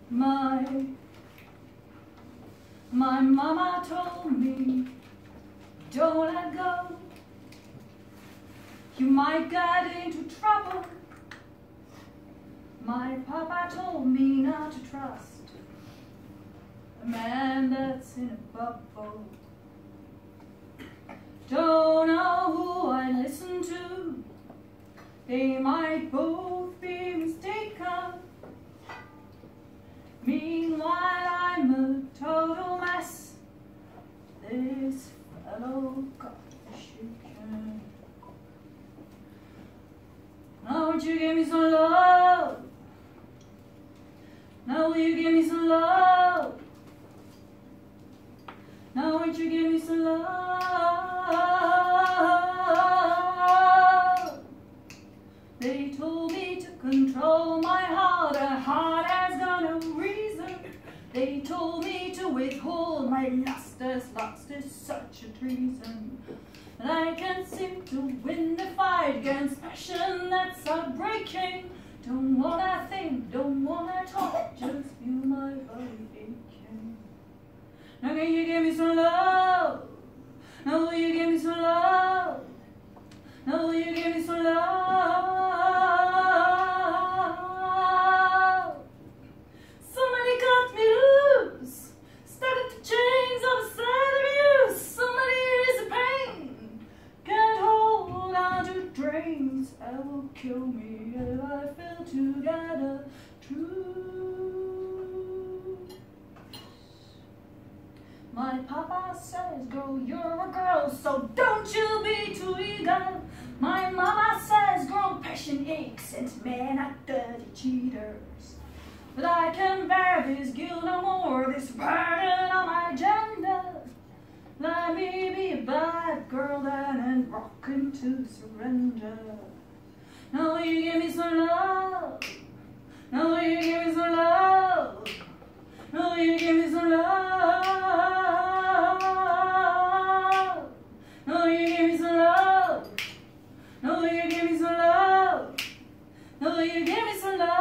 My mama told me, don't let go. You might get into trouble. My papa told me not to trust a man that's in a bubble. Don't know who I listen to. They might both be mistaken. Meanwhile, I'm a total mess. This fellow got me shaken. Now would you give me some love? Now will you give me some love? Now would you give me some love? They told me to control my heart. A heart has got no reason. They told me to withhold my lust, as lust is such a treason. And I can't seem to win the fight against passion that's heartbreaking. Don't wanna think, don't wanna talk, just feel my body aching. Now can you give me some love? Now will you give me some love? Now will you give me some love? Somebody cut me loose, stuck at the chains of a sad abuse. So many years of pain, can't hold on to dreams that will kill me if I fail to get a truth. My papa says, girl, you're a girl, so don't you be too eager. My mama says, girl, passion aches, and men are dirty cheaters. But I can bear this guilt no more, this burden on my gender. Let me be a bad girl then and rock into surrender. Now will you give me some love? Now will you give me some love? Now will you give me some love? Now will you give me some love? Now will you give me some love? Now will you give me some love?